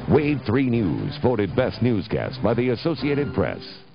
Wave 3 News voted Best Newscast by the Associated Press.